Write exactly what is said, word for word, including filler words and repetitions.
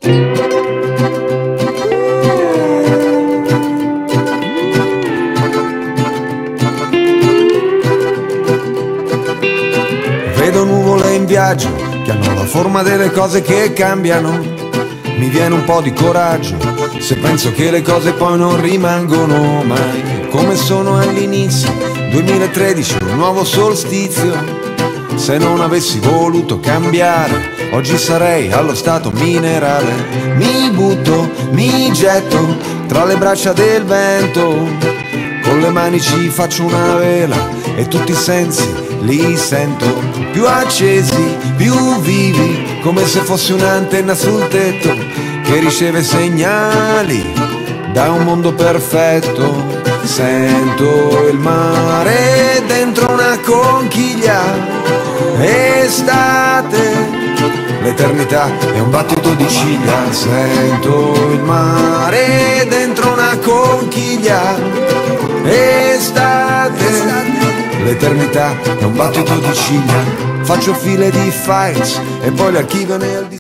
Vedo nuvole in viaggio che hanno la forma delle cose che cambiano. Mi viene un po' di coraggio se penso che le cose poi non rimangono mai come sono all'inizio. duemilatredici, un nuovo solstizio. Se non avessi voluto cambiare, oggi sarei allo stato minerale. Mi butto, mi getto tra le braccia del vento. Con le mani ci faccio una vela e tutti i sensi li sento più accesi, più vivi, come se fossi un'antenna sul tetto che riceve segnali da un mondo perfetto. Sento il mare dentro una conchiglia, estate, l'eternità è un battito di ciglia. Sento il mare dentro una conchiglia, estate, l'eternità è un battito di ciglia. Faccio file di files e poi le archivio nel